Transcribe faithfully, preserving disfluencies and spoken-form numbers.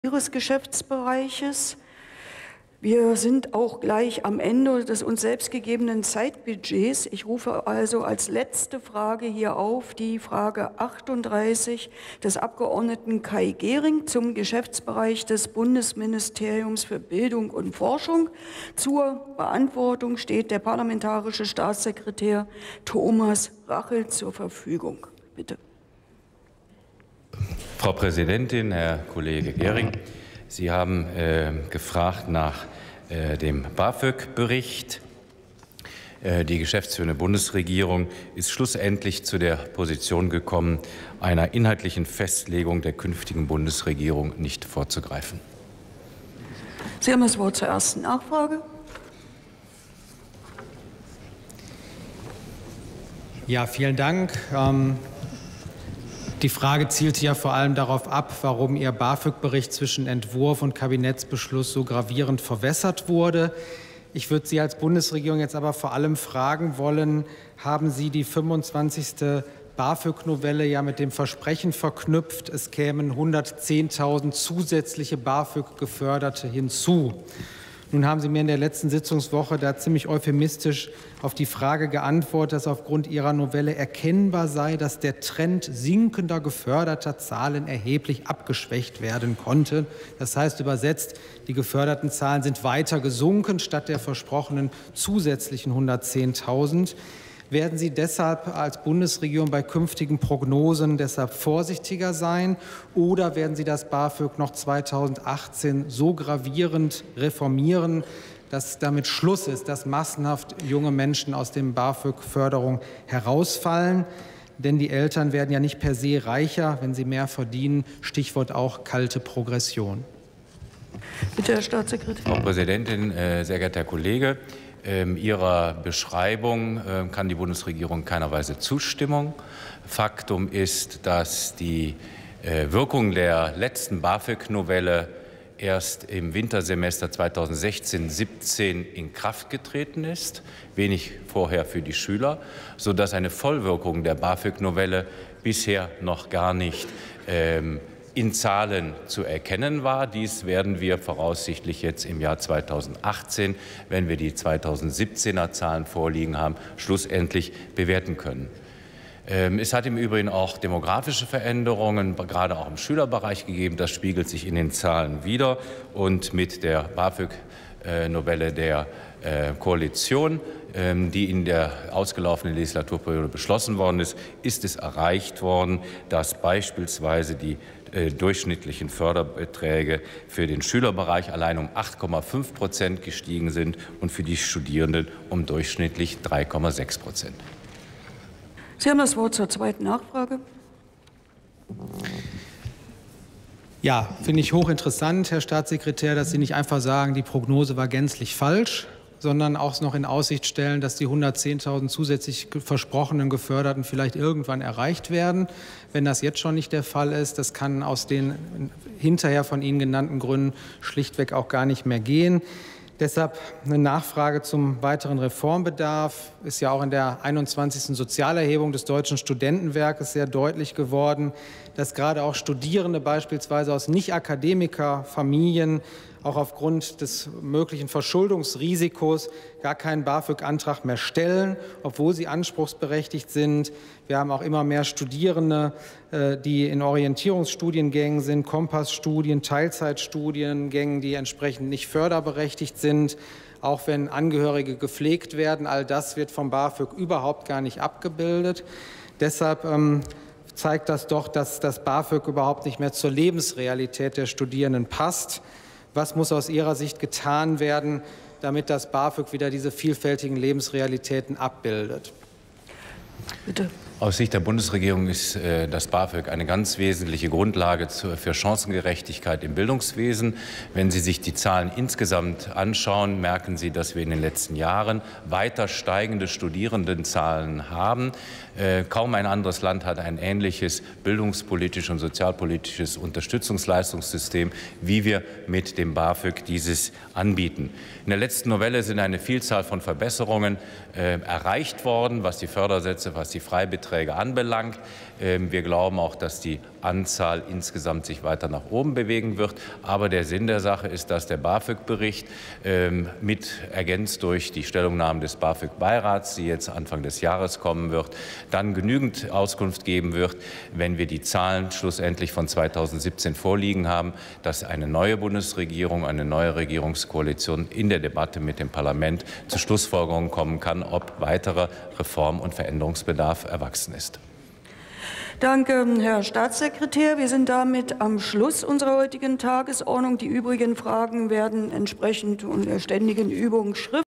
Ihres Geschäftsbereiches. Wir sind auch gleich am Ende des uns selbst gegebenen Zeitbudgets. Ich rufe also als letzte Frage hier auf die Frage achtunddreißig des Abgeordneten Kai Gehring zum Geschäftsbereich des Bundesministeriums für Bildung und Forschung. Zur Beantwortung steht der parlamentarische Staatssekretär Thomas Rachel zur Verfügung. Bitte. Frau Präsidentin, Herr Kollege Gehring, Sie haben äh, gefragt nach äh, dem BAföG-Bericht. Äh, die geschäftsführende Bundesregierung ist schlussendlich zu der Position gekommen, einer inhaltlichen Festlegung der künftigen Bundesregierung nicht vorzugreifen. Sie haben das Wort zur ersten Nachfrage. Ja, vielen Dank. Ähm Die Frage zielte ja vor allem darauf ab, warum Ihr BAföG-Bericht zwischen Entwurf und Kabinettsbeschluss so gravierend verwässert wurde. Ich würde Sie als Bundesregierung jetzt aber vor allem fragen wollen, haben Sie die fünfundzwanzigste BAföG-Novelle ja mit dem Versprechen verknüpft, es kämen hundertzehntausend zusätzliche BAföG-Geförderte hinzu? Nun haben Sie mir in der letzten Sitzungswoche da ziemlich euphemistisch auf die Frage geantwortet, dass aufgrund Ihrer Novelle erkennbar sei, dass der Trend sinkender geförderter Zahlen erheblich abgeschwächt werden konnte. Das heißt übersetzt, die geförderten Zahlen sind weiter gesunken statt der versprochenen zusätzlichen hundertzehntausend. Werden Sie deshalb als Bundesregierung bei künftigen Prognosen deshalb vorsichtiger sein oder werden Sie das BAföG noch zweitausendachtzehn so gravierend reformieren, dass damit Schluss ist, dass massenhaft junge Menschen aus dem BAföG-Förderung herausfallen? Denn die Eltern werden ja nicht per se reicher, wenn sie mehr verdienen. Stichwort auch kalte Progression. Bitte, Herr Staatssekretär. Frau Präsidentin, sehr geehrter Herr Kollege, Ihrer Beschreibung kann die Bundesregierung in keiner Weise Zustimmung. Faktum ist, dass die Wirkung der letzten BAföG-Novelle erst im Wintersemester zweitausendsechzehn siebzehn in Kraft getreten ist, wenig vorher für die Schüler, sodass eine Vollwirkung der BAföG-Novelle bisher noch gar nicht ähm, in Zahlen zu erkennen war. Dies werden wir voraussichtlich jetzt im Jahr zweitausendachtzehn, wenn wir die zweitausendsiebzehner Zahlen vorliegen haben, schlussendlich bewerten können. Es hat im Übrigen auch demografische Veränderungen, gerade auch im Schülerbereich gegeben. Das spiegelt sich in den Zahlen wider. Und mit der BAföG-Novelle der Koalition, die in der ausgelaufenen Legislaturperiode beschlossen worden ist, ist es erreicht worden, dass beispielsweise die durchschnittlichen Förderbeträge für den Schülerbereich allein um acht Komma fünf Prozent gestiegen sind und für die Studierenden um durchschnittlich drei Komma sechs Prozent. Sie haben das Wort zur zweiten Nachfrage. Ja, finde ich hochinteressant, Herr Staatssekretär, dass Sie nicht einfach sagen, die Prognose war gänzlich falsch, sondern auch noch in Aussicht stellen, dass die hundertzehntausend zusätzlich versprochenen Geförderten vielleicht irgendwann erreicht werden. Wenn das jetzt schon nicht der Fall ist, das kann aus den hinterher von Ihnen genannten Gründen schlichtweg auch gar nicht mehr gehen. Deshalb eine Nachfrage zum weiteren Reformbedarf. Ist ja auch in der einundzwanzigsten Sozialerhebung des Deutschen Studentenwerkes sehr deutlich geworden, dass gerade auch Studierende beispielsweise aus Nicht-Akademiker-Familien auch aufgrund des möglichen Verschuldungsrisikos gar keinen BAföG-Antrag mehr stellen, obwohl sie anspruchsberechtigt sind. Wir haben auch immer mehr Studierende, die in Orientierungsstudiengängen sind, Kompassstudien, Teilzeitstudiengängen, die entsprechend nicht förderberechtigt sind, auch wenn Angehörige gepflegt werden. All das wird vom BAföG überhaupt gar nicht abgebildet. Deshalb ähm, zeigt das doch, dass das BAföG überhaupt nicht mehr zur Lebensrealität der Studierenden passt. Was muss aus Ihrer Sicht getan werden, damit das BAföG wieder diese vielfältigen Lebensrealitäten abbildet? Bitte. Aus Sicht der Bundesregierung ist äh, das BAföG eine ganz wesentliche Grundlage zu, für Chancengerechtigkeit im Bildungswesen. Wenn Sie sich die Zahlen insgesamt anschauen, merken Sie, dass wir in den letzten Jahren weiter steigende Studierendenzahlen haben. Äh, kaum ein anderes Land hat ein ähnliches bildungspolitisches und sozialpolitisches Unterstützungsleistungssystem, wie wir mit dem BAföG dieses anbieten. In der letzten Novelle sind eine Vielzahl von Verbesserungen äh, erreicht worden, was die Fördersätze, was die Freibeträge anbelangt. Wir glauben auch, dass die Anzahl insgesamt sich weiter nach oben bewegen wird. Aber der Sinn der Sache ist, dass der BAföG-Bericht ähm, mit ergänzt durch die Stellungnahmen des BAföG-Beirats, die jetzt Anfang des Jahres kommen wird, dann genügend Auskunft geben wird, wenn wir die Zahlen schlussendlich von zweitausendsiebzehn vorliegen haben, dass eine neue Bundesregierung, eine neue Regierungskoalition in der Debatte mit dem Parlament zu Schlussfolgerungen kommen kann, ob weiterer Reform- und Veränderungsbedarf erwachsen ist. Danke, Herr Staatssekretär. Wir sind damit am Schluss unserer heutigen Tagesordnung. Die übrigen Fragen werden entsprechend der ständigen Übung schriftlich